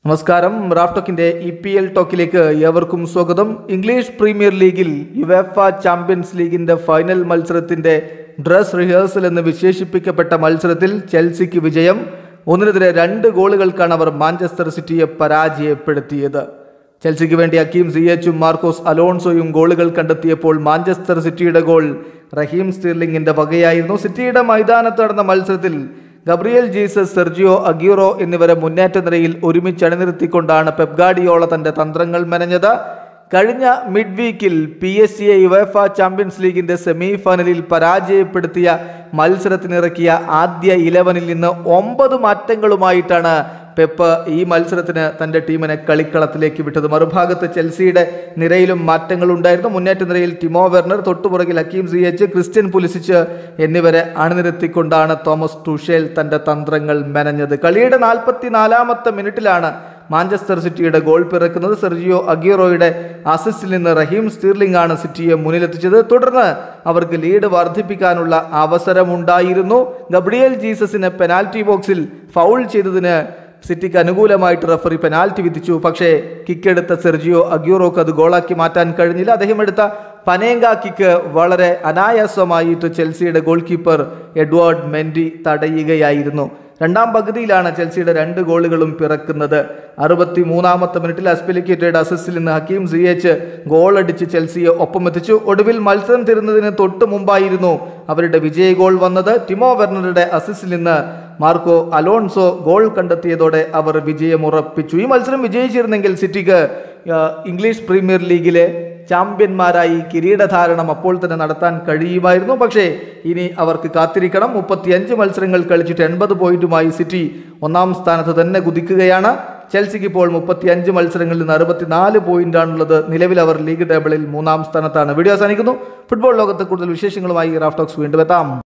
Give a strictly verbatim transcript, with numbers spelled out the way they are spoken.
നമസ്കാരം. റാഫ് ടോക്കിന്റെ ഇ പി എൽ ടോക്കിലേക്ക് ഏവർക്കും സ്വാഗതം. ഇംഗ്ലീഷ് പ്രീമിയർ ലീഗിൽ യുവേഫ ചാമ്പ്യൻസ് ലീഗിന്റെ ഫൈനൽ മത്സരത്തിന്റെ ഡ്രസ് റിഹേഴ്സൽ എന്ന് വിശേഷിപ്പിക്കപ്പെട്ട മത്സരത്തിൽ ചെൽസിക്ക് വിജയം. ഒന്നിനെതിരെ രണ്ട് ഗോളുകൾക്കാണ് അവർ മാഞ്ചസ്റ്റർ സിറ്റിയെ പരാജയപ്പെടുത്തിയത്. ചെൽസിക്ക് വേണ്ടി ഹക്കീം സിയേച്ചും മാർക്കോസ് അലോൺസോയും ഗോളുകൾ കണ്ടെത്തിയപ്പോൾ മാഞ്ചസ്റ്റർ സിറ്റിയുടെ ഗോൾ റഹീം സ്റ്റീർലിംഗിന്റെ വകയായിരുന്നു. സിറ്റിയുടെ മൈതാനത്ത് നടന്ന മത്സരത്തിൽ ഗബ്രിയേൽ ജീസസ്, സെർജിയോ അഗ്യൂറോ എന്നിവരെ മുന്നേറ്റ നിരയിൽ ഒരുമിച്ച് അണിനിർത്തിക്കൊണ്ടാണ് പെപ് ഗാർഡിയോള തന്റെ തന്ത്രങ്ങൾ മെനഞ്ഞത്. കഴിഞ്ഞ മിഡ് വീക്കിൽ പി എസ് സിയെ യുവേഫ ചാമ്പ്യൻസ് ലീഗിന്റെ സെമി ഫൈനലിൽ പരാജയപ്പെടുത്തിയ മത്സരത്തിനിറക്കിയ ആദ്യ ഇലവനിൽ നിന്ന് ഒമ്പത് മാറ്റങ്ങളുമായിട്ടാണ് പെപ്പ് ഈ മത്സരത്തിന് തൻ്റെ ടീമിനെ കളിക്കളത്തിലേക്ക് വിട്ടത്. മറുഭാഗത്ത് ചെൽസിയുടെ നിരയിലും മാറ്റങ്ങൾ ഉണ്ടായിരുന്നു. മുന്നേറ്റ നിരയിൽ ടിമോ വെർണർ, തൊട്ടുപുറകിൽ ഹക്കീം സിയേച്ച്, ക്രിസ്ത്യൻ പുലിസിച്ച് എന്നിവരെ അണിനിരത്തിക്കൊണ്ടാണ് തോമസ് ടുഷേൽ തൻ്റെ തന്ത്രങ്ങൾ മെനഞ്ഞത്. കളിയുടെ നാൽപ്പത്തി നാലാമത്തെ മിനിറ്റിലാണ് മാഞ്ചസ്റ്റർ സിറ്റിയുടെ ഗോൾ പിറക്കുന്നത്. സെർജിയോ അഗ്യൂറോയുടെ അസിസ്റ്റിൽ നിന്ന് റഹീം സ്റ്റീർലിംഗ് ആണ് സിറ്റിയെ മുന്നിലെത്തിച്ചത്. തുടർന്ന് അവർക്ക് ലീഡ് വർദ്ധിപ്പിക്കാനുള്ള അവസരമുണ്ടായിരുന്നു. ഗബ്രിയേൽ ജീസസിനെ പെനാൽറ്റി ബോക്സിൽ ഫൗൾ ചെയ്തതിന് സിറ്റിക്ക് അനുകൂലമായിട്ട് റഫറി പെനാൽറ്റി വിധിച്ചു. പക്ഷേ കിക്കെടുത്ത സെർജിയോ അഗ്യൂറോക്ക് അത് ഗോളാക്കി മാറ്റാൻ കഴിഞ്ഞില്ല. അദ്ദേഹം എടുത്ത പനേങ്ക കിക്ക് വളരെ അനായാസമായിട്ട് ചെൽസിയുടെ ഗോൾ കീപ്പർ എഡ്വാർഡ് മെൻഡി തടയുകയായിരുന്നു. രണ്ടാം പകുതിയിലാണ് ചെൽസിയുടെ രണ്ട് ഗോളുകളും പിറക്കുന്നത്. അറുപത്തി മൂന്നാമത്തെ മിനിറ്റിൽ അസ്പിലിക്വേറ്റയുടെ അസിസ്റ്റിൽ നിന്ന് ഹക്കീം സിയേച്ച് ഗോളടിച്ച് ചെൽസിയെ ഒപ്പമെത്തിച്ചു. ഒടുവിൽ മത്സരം തീരുന്നതിന് തൊട്ട് മുമ്പായിരുന്നു അവരുടെ വിജയ ഗോൾ വന്നത്. ടിമോ വെർണറുടെ അസിസ്റ്റിൽ നിന്ന് മാർക്കോ അലോൺസോ ഗോൾ കണ്ടെത്തിയതോടെ അവർ വിജയമുറപ്പിച്ചു. ഈ മത്സരം വിജയിച്ചിരുന്നെങ്കിൽ സിറ്റിക്ക് ഇംഗ്ലീഷ് പ്രീമിയർ ലീഗിലെ ചാമ്പ്യന്മാരായി കിരീടധാരണം അപ്പോൾ തന്നെ നടത്താൻ കഴിയുമായിരുന്നു. പക്ഷേ ഇനി അവർക്ക് കാത്തിരിക്കണം. മുപ്പത്തിയഞ്ച് മത്സരങ്ങൾ കളിച്ചിട്ട് എൺപത് പോയിന്റുമായി സിറ്റി ഒന്നാം സ്ഥാനത്ത് തന്നെ കുതിക്കുകയാണ്. ചെൽസിക്ക് ഇപ്പോൾ മുപ്പത്തിയഞ്ച് മത്സരങ്ങളിൽ നിന്ന് അറുപത്തിനാല് പോയിന്റാണുള്ളത്. നിലവിൽ അവർ ലീഗ് ടേബിളിൽ മൂന്നാം സ്ഥാനത്താണ്. വീഡിയോ അവസാനിക്കുന്നു. ഫുട്ബോൾ ലോകത്ത് കൂടുതൽ വിശേഷങ്ങളുമായി റാഫ് ടോക്സ് വീണ്ടും എത്താം.